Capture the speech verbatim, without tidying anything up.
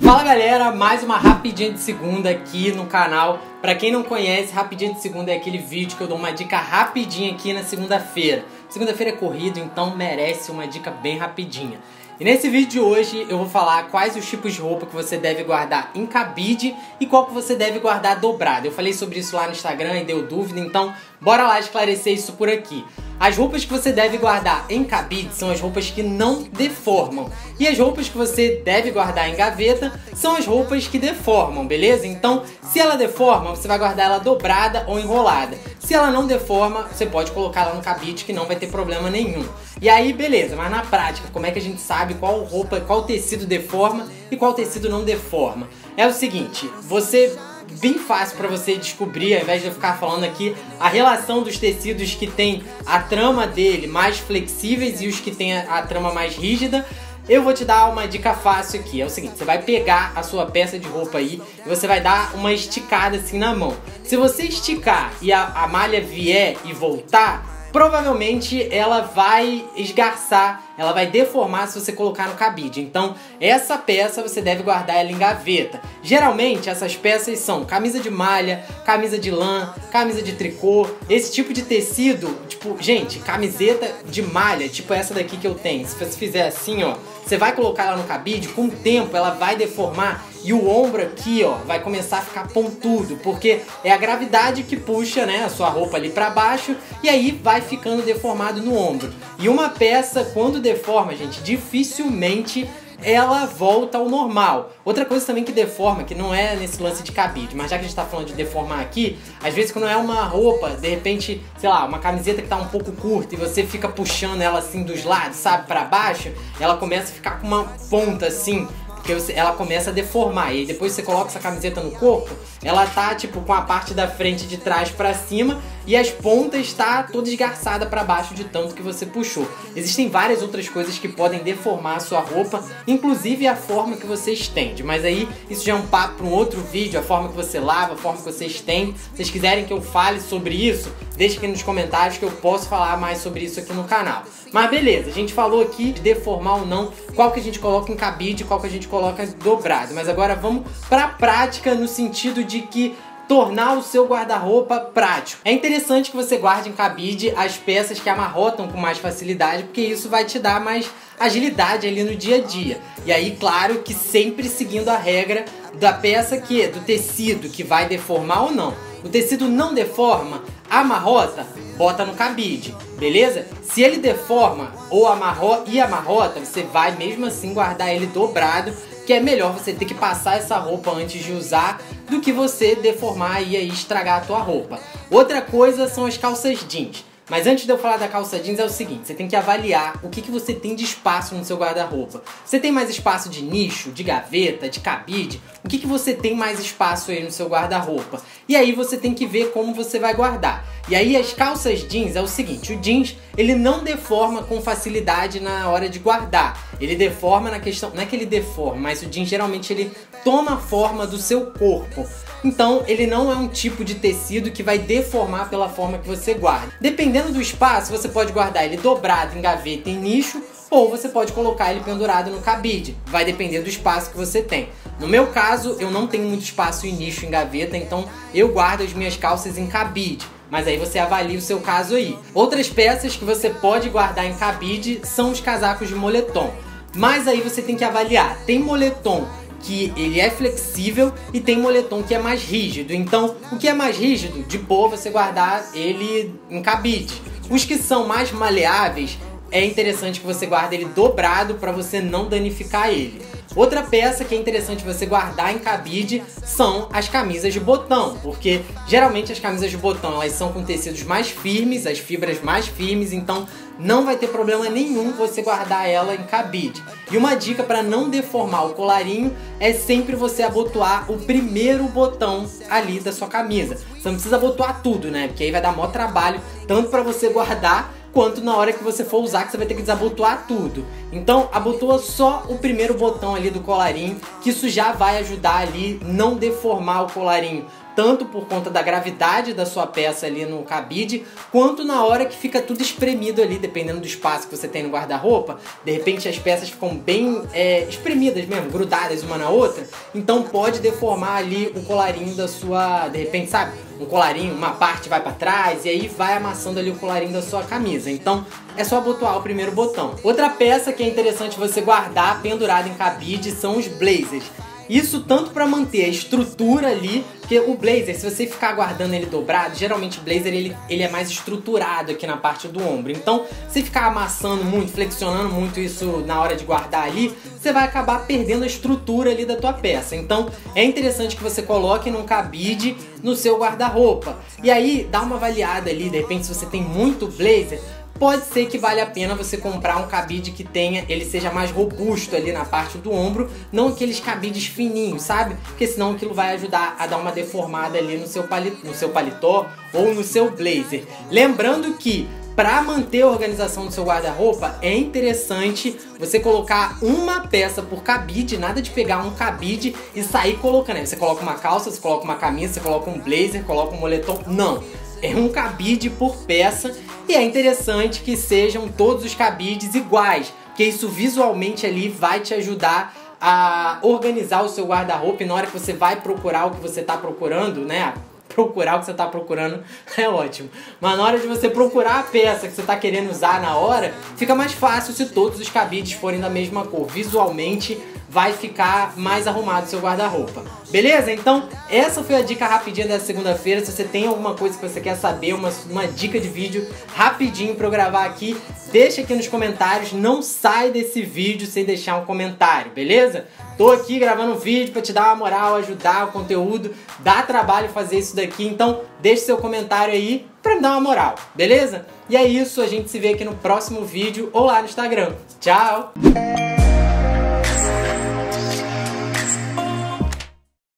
Fala galera, mais uma Rapidinha de Segunda aqui no canal. Pra quem não conhece, Rapidinha de Segunda é aquele vídeo que eu dou uma dica rapidinha aqui na segunda-feira. Segunda-feira é corrido, então merece uma dica bem rapidinha. E nesse vídeo de hoje eu vou falar quais os tipos de roupa que você deve guardar em cabide e qual que você deve guardar dobrado. Eu falei sobre isso lá no Instagram e deu dúvida, então bora lá esclarecer isso por aqui. As roupas que você deve guardar em cabide são as roupas que não deformam. E as roupas que você deve guardar em gaveta são as roupas que deformam, beleza? Então, se ela deforma, você vai guardar ela dobrada ou enrolada. Se ela não deforma, você pode colocar ela no cabide que não vai ter problema nenhum. E aí, beleza, mas na prática, como é que a gente sabe qual roupa, qual tecido deforma e qual tecido não deforma? É o seguinte, você... bem fácil para você descobrir, ao invés de eu ficar falando aqui, a relação dos tecidos que tem a trama dele mais flexíveis e os que tem a, a trama mais rígida. Eu vou te dar uma dica fácil aqui, é o seguinte, você vai pegar a sua peça de roupa aí e você vai dar uma esticada assim na mão. Se você esticar e a, a malha vier e voltar, provavelmente ela vai esgarçar, ela vai deformar se você colocar no cabide. Então, essa peça você deve guardar ela em gaveta. Geralmente, essas peças são camisa de malha, camisa de lã, camisa de tricô, esse tipo de tecido, tipo, gente, camiseta de malha, tipo essa daqui que eu tenho. Se você fizer assim, ó, você vai colocar ela no cabide, com o tempo ela vai deformar e o ombro aqui, ó, vai começar a ficar pontudo, porque é a gravidade que puxa, né, a sua roupa ali pra baixo e aí vai ficando deformado no ombro. E uma peça, quando deforma, gente, dificilmente ela volta ao normal. Outra coisa também que deforma, que não é nesse lance de cabide, mas já que a gente tá falando de deformar aqui, às vezes quando é uma roupa, de repente, sei lá, uma camiseta que tá um pouco curta e você fica puxando ela assim dos lados, sabe, pra baixo, ela começa a ficar com uma ponta assim, porque você, ela começa a deformar. E aí depois você coloca essa camiseta no corpo, ela tá tipo com a parte da frente de trás pra cima e as pontas tá toda esgarçada pra baixo de tanto que você puxou. Existem várias outras coisas que podem deformar a sua roupa, inclusive a forma que você estende. Mas aí isso já é um papo para um outro vídeo, a forma que você lava, a forma que você estende. Se vocês quiserem que eu fale sobre isso, deixa aqui nos comentários que eu posso falar mais sobre isso aqui no canal. Mas beleza, a gente falou aqui de deformar ou não, qual que a gente coloca em cabide e qual que a gente coloca dobrado. Mas agora vamos pra prática no sentido de que tornar o seu guarda-roupa prático. É interessante que você guarde em cabide as peças que amarrotam com mais facilidade, porque isso vai te dar mais agilidade ali no dia a dia. E aí, claro que sempre seguindo a regra da peça que do tecido que vai deformar ou não. O tecido não deforma, amarrota, bota no cabide, beleza? Se ele deforma ou amarrota e amarrota, você vai mesmo assim guardar ele dobrado, que é melhor você ter que passar essa roupa antes de usar do que você deformar e aí estragar a tua roupa. Outra coisa são as calças jeans. Mas antes de eu falar da calça jeans é o seguinte, você tem que avaliar o que, que você tem de espaço no seu guarda-roupa. Você tem mais espaço de nicho, de gaveta, de cabide? O que, que você tem mais espaço aí no seu guarda-roupa? E aí você tem que ver como você vai guardar. E aí as calças jeans é o seguinte, o jeans ele não deforma com facilidade na hora de guardar. Ele deforma na questão, não é que ele deforma, mas o jeans geralmente ele toma a forma do seu corpo. Então ele não é um tipo de tecido que vai deformar pela forma que você guarda. Dependendo do espaço, você pode guardar ele dobrado em gaveta em nicho, ou você pode colocar ele pendurado no cabide. Vai depender do espaço que você tem. No meu caso, eu não tenho muito espaço em nicho em gaveta, então eu guardo as minhas calças em cabide. Mas aí você avalia o seu caso aí. Outras peças que você pode guardar em cabide são os casacos de moletom. Mas aí você tem que avaliar. Tem moletom que ele é flexível e tem moletom que é mais rígido. Então, o que é mais rígido, de boa você guardar ele em cabide. Os que são mais maleáveis, é interessante que você guarde ele dobrado para você não danificar ele. Outra peça que é interessante você guardar em cabide são as camisas de botão, porque geralmente as camisas de botão elas são com tecidos mais firmes, as fibras mais firmes, então não vai ter problema nenhum você guardar ela em cabide. E uma dica para não deformar o colarinho é sempre você abotoar o primeiro botão ali da sua camisa. Você não precisa abotoar tudo, né? Porque aí vai dar maior trabalho, tanto para você guardar quanto na hora que você for usar, que você vai ter que desabotoar tudo. Então, abotoa só o primeiro botão ali do colarinho, que isso já vai ajudar ali não deformar o colarinho. tanto por conta da gravidade da sua peça ali no cabide, quanto na hora que fica tudo espremido ali, dependendo do espaço que você tem no guarda-roupa. De repente as peças ficam bem é, espremidas mesmo, grudadas uma na outra, então pode deformar ali o colarinho da sua, de repente, sabe, um colarinho, uma parte vai pra trás e aí vai amassando ali o colarinho da sua camisa. Então é só abotoar o primeiro botão. Outra peça que é interessante você guardar pendurada em cabide são os blazers. Isso tanto para manter a estrutura ali, porque o blazer, se você ficar guardando ele dobrado, geralmente o blazer ele, ele é mais estruturado aqui na parte do ombro. Então, se ficar amassando muito, flexionando muito isso na hora de guardar ali, você vai acabar perdendo a estrutura ali da tua peça. Então, é interessante que você coloque num cabide no seu guarda-roupa. E aí, dá uma avaliada ali, de repente, se você tem muito blazer, pode ser que vale a pena você comprar um cabide que tenha, ele seja mais robusto ali na parte do ombro, não aqueles cabides fininhos, sabe? Porque senão aquilo vai ajudar a dar uma deformada ali no seu paletó, no seu paletó ou no seu blazer. Lembrando que para manter a organização do seu guarda-roupa, é interessante você colocar uma peça por cabide, nada de pegar um cabide e sair colocando. Aí você coloca uma calça, você coloca uma camisa, você coloca um blazer, coloca um moletom. Não! É um cabide por peça e é interessante que sejam todos os cabides iguais, porque isso visualmente ali vai te ajudar a organizar o seu guarda-roupa e na hora que você vai procurar o que você está procurando, né? Procurar o que você está procurando é ótimo. Mas na hora de você procurar a peça que você está querendo usar na hora, fica mais fácil se todos os cabides forem da mesma cor. Visualmente vai ficar mais arrumado o seu guarda-roupa. Beleza? Então, essa foi a dica rapidinha dessa segunda-feira. Se você tem alguma coisa que você quer saber, uma, uma dica de vídeo rapidinho para eu gravar aqui, deixa aqui nos comentários. Não sai desse vídeo sem deixar um comentário, beleza? Tô aqui gravando um vídeo para te dar uma moral, ajudar o conteúdo. Dá trabalho fazer isso daqui, então deixa seu comentário aí para me dar uma moral, beleza? E é isso, a gente se vê aqui no próximo vídeo ou lá no Instagram. Tchau!